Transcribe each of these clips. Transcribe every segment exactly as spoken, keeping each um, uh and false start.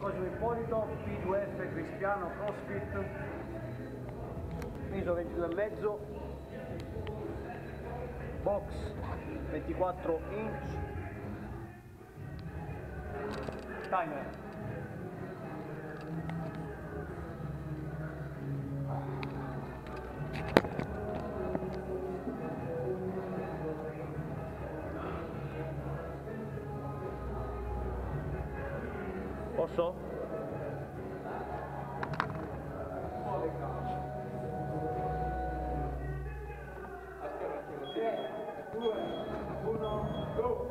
Cosimo Ippolito, P due F Cristiano CrossFit, peso ventidue e mezzo, box ventiquattro inch, timer. Posso? tre, due, uno, go!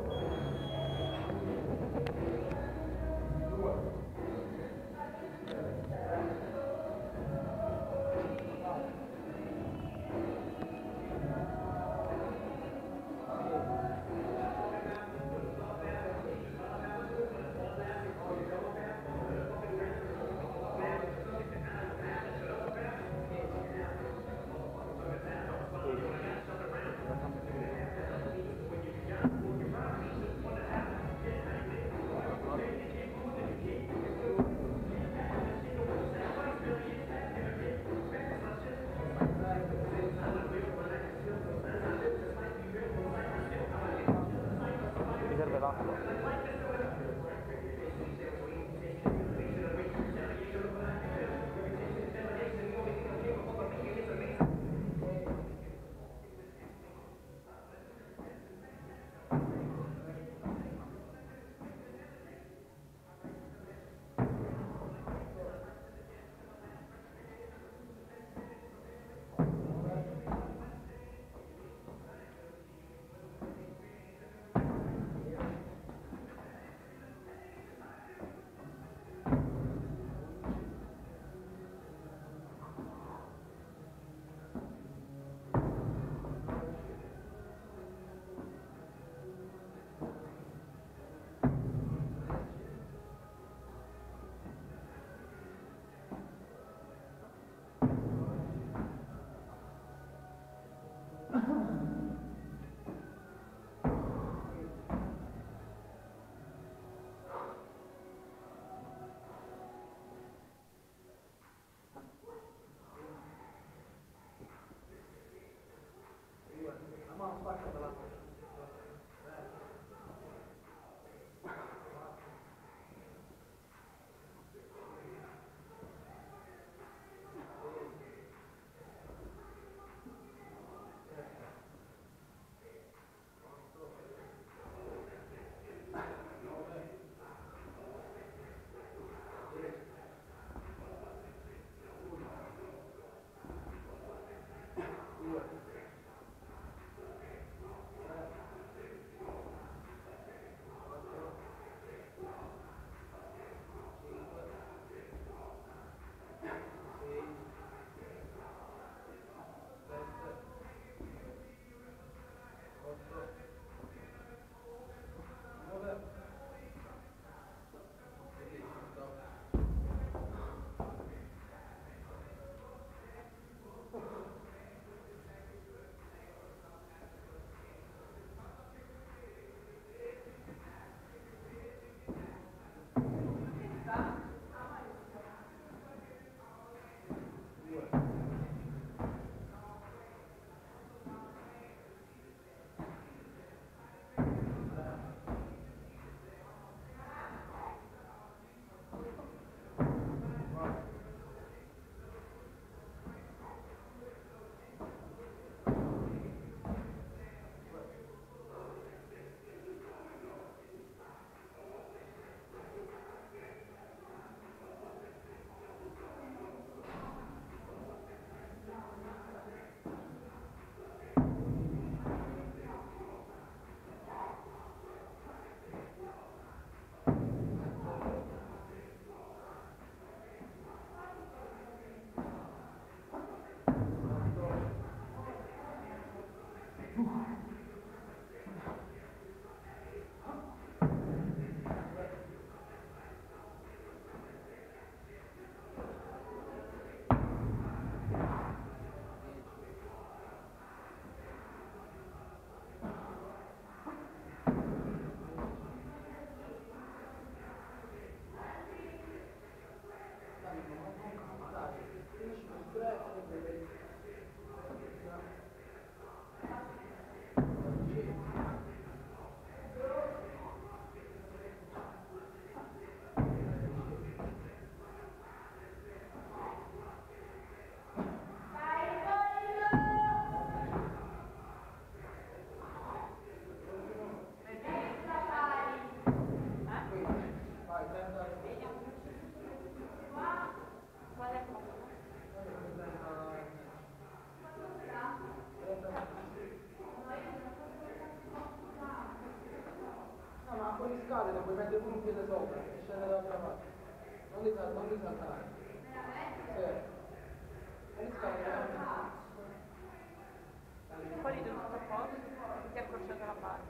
scale ne puoi mettere pure un piede sopra e scendere dall'altra parte. Non li salta, non li saltare. Sì. Non li scale veramente. Poi li devo tutto a posto, ti ha accrociato la barra.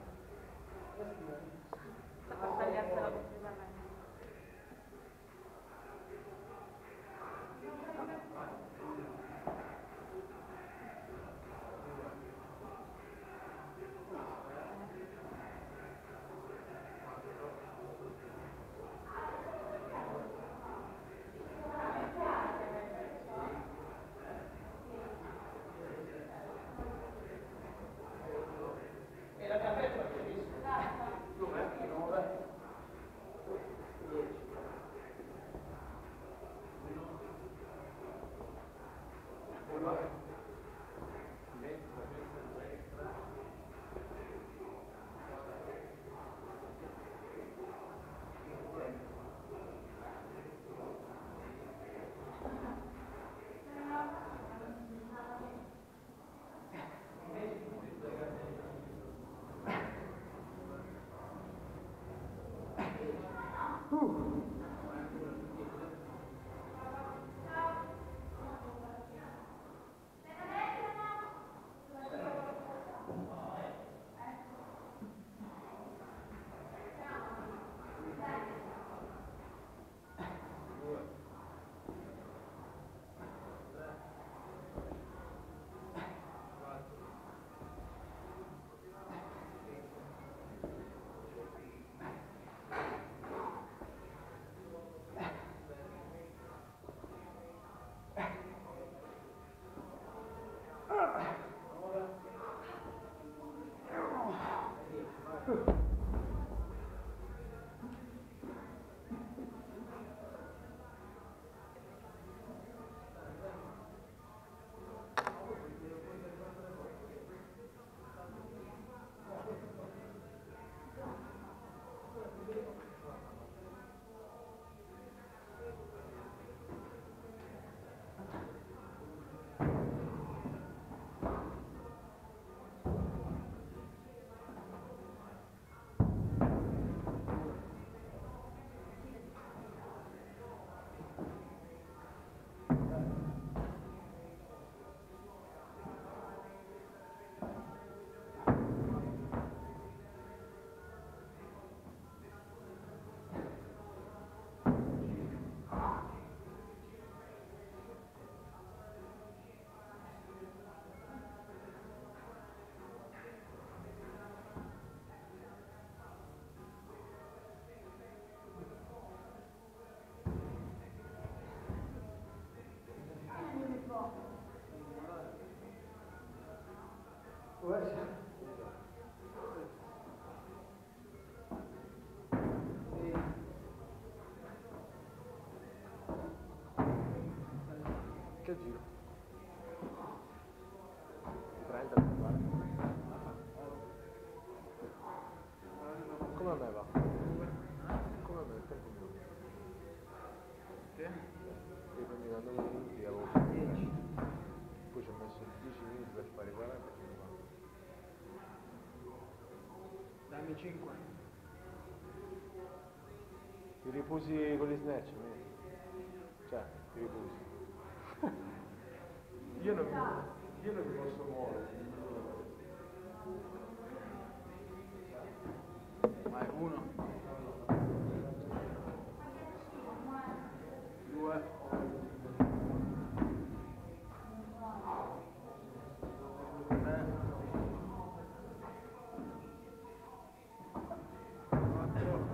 Sta per tagliarsela completamente. Che giro? trenta guarda. Come a me va? Come a me il tempo mio? Che? Io camminando minuti avevo dieci. Poi ci ho messo dieci minuti per fare quaranta e cinquanta. Dammi cinque. Ti riposi con gli snatch, no? Cioè, ti riposi. Io non, io non mi posso muovere. Vai, uno. Due. Tre. Quattro.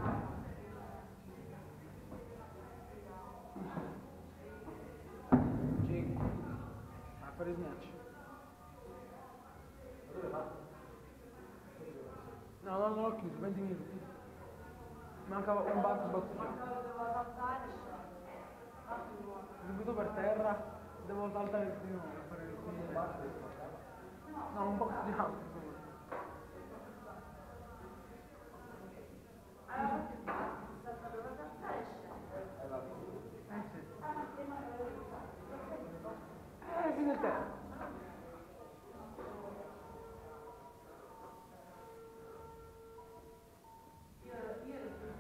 Cinque. A fare snatch. No, no, non l'ho chiuso, venti minuti. Mancava un bar di bottiglia. Subito per terra, devo saltare il primo per fare il primo. No, un po' di altro. Eh, fino a te. Io, io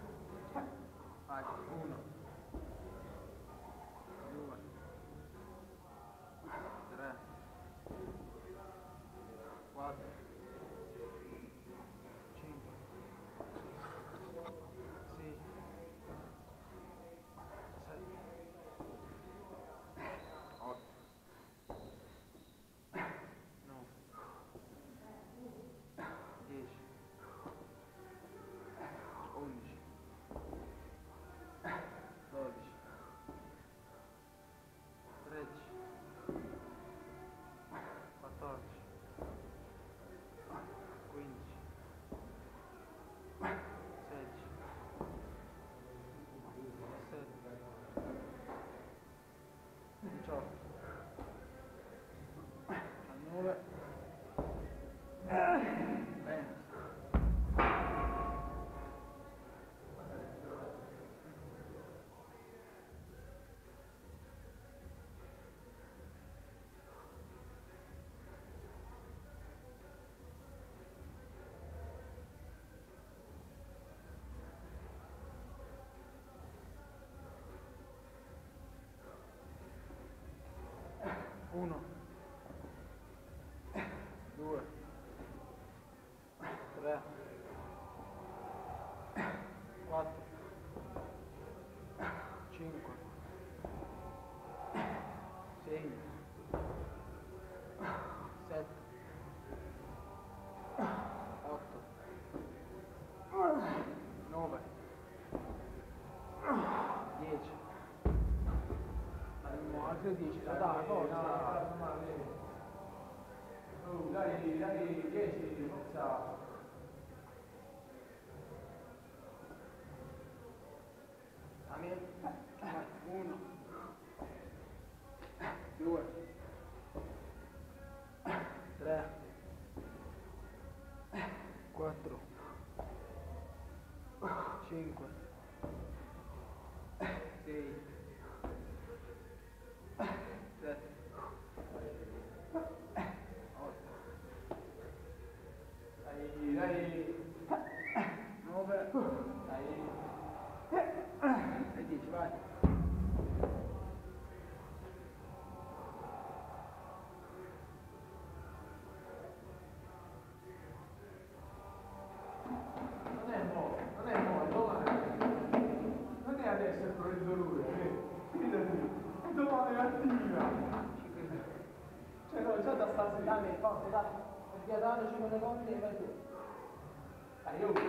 Altri dieci, dai, forza. Oh, dai, dai, dieci, forza. Uno, due, tre, quattro, cinque, sei, sette, otto, Dai, dai. nove, Dai. e dieci, vai. Non è mo, non è mo, è domani. Non è adesso il dolore, fidati. È domani mattina. Cioè no, già da stasera. Dai, forza, dai. Perché dare cinque secondi e vai tu. Dai, oh.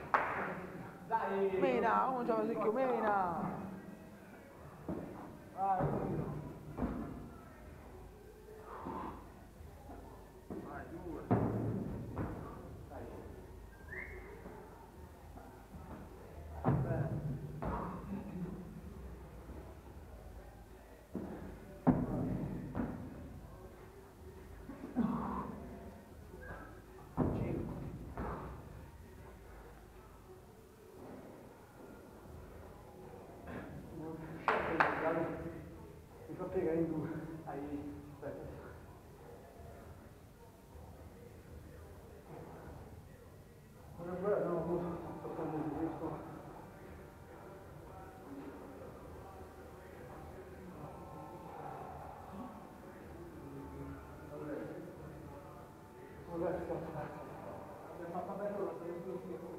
Dai. Mena, non c'è così più, mena. Vai, uno. Vai, due. Dai. Tre. Cinque. Mi fa piegare in due. Dai, aspetta. Non è vero, no, no, sto prendendo questo. Vabbè, sto Ma vabbè, allora, sei un po' più.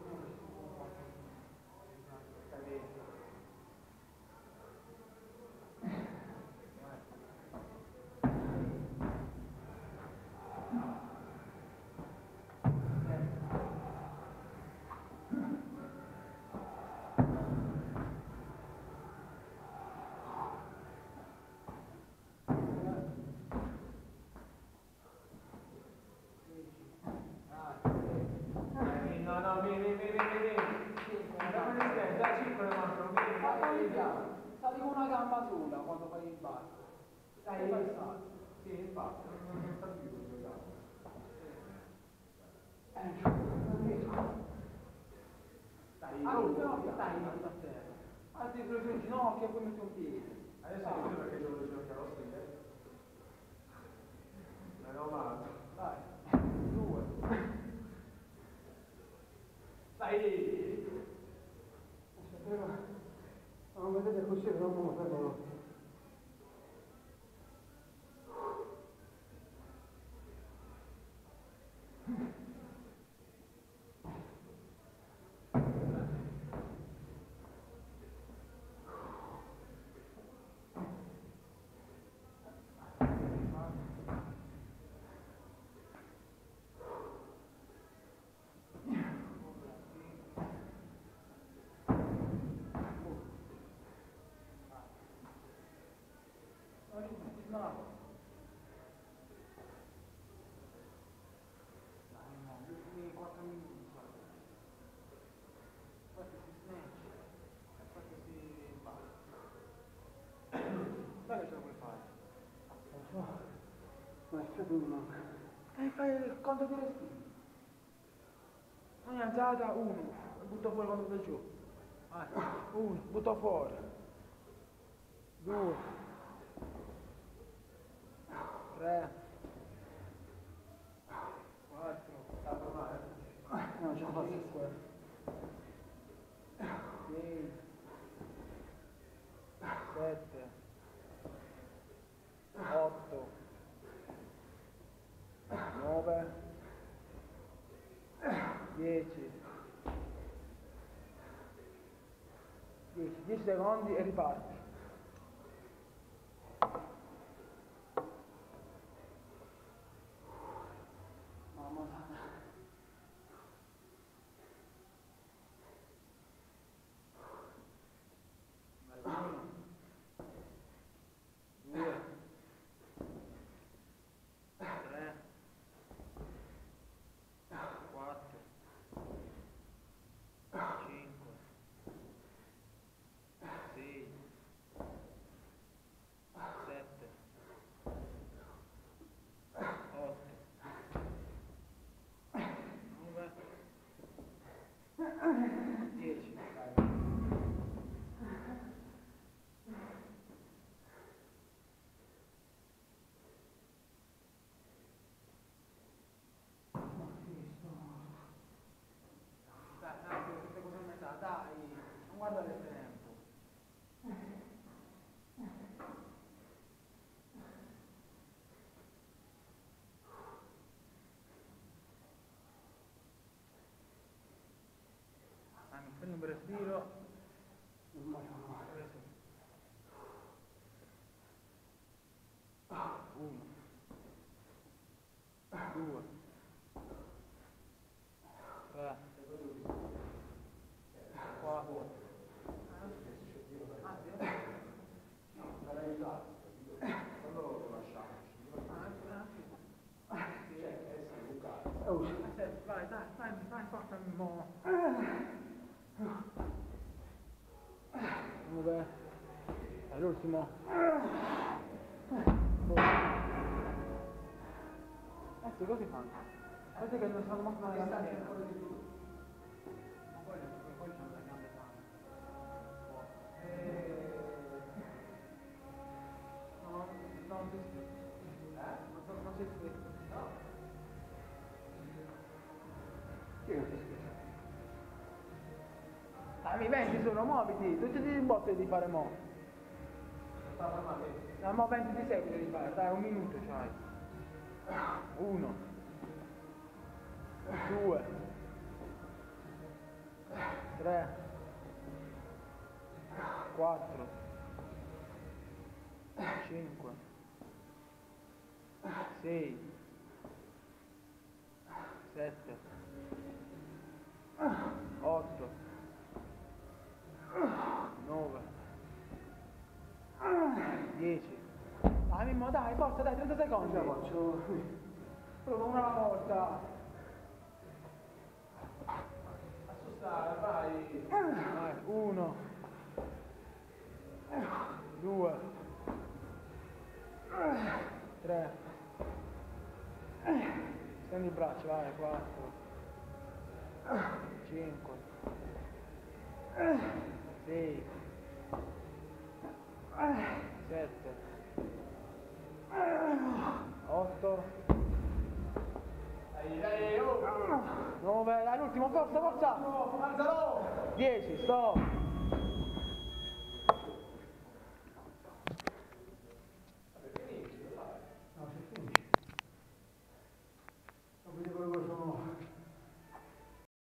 No, no, vieni, vieni, vieni, vieni. Dammi le stelle, dai, cinque ne mancano, vieni, Ma vai, sali vai. piano, sali con una gamba sola quando fai il bar. Dai, Dai, sali. sì, infatti, non sta più due gambe. Dai, Ah, oh, no, dai. dai, non sta a terra. Alzi sulle tue ginocchia e poi metti un piede. Adesso Dai. capito perché devo cercare lo stile. Meno male. Dai, due. Dai! Non vedete così, non lo fermo. No. Dai, no, ultimi quattro minuti. Poi si snatch e poi si fa. Dai che ce la puoi fare. Ma è stato un manco. E fai il conto di respiro. Ogni alzata, uno. Butto fuori quando da giù. Vai. Uno, butto fuori. Due. Tre. Quattro. Tanto male. Non ce la faccio. Cinque. Sei. Sette. Otto. Nove. Dieci. Dieci. Dieci secondi e riparti. Mamma mia. Uno. Due. Dai, l'ultimo. Eh sì, così fanno. Così che non sanno manco una grande schiena. Ma poi poi c'è una grande fame. No, no, non si iscrive. Eh? Non, non si iscrive. No. Chi non si iscrive? Dai, mi venti sono, muoviti, tutti ti botte di fare mo. No, mo venti di seguito di fare, dai, un minuto c'hai. Uno. Due. Tre. Quattro. Cinque. Sei. Sette. Otto. nove. dieci. Dai Mimmo, dai, forza, dai, trenta secondi. Ce la faccio. Prova una alla volta. Assustare, vai. Vai, uno. Due. Tre. Stendi il braccio, vai, quattro. Cinque. Sei. Sette. Otto. Nove. Dai, l'ultimo, forza, forza. Dieci, stop.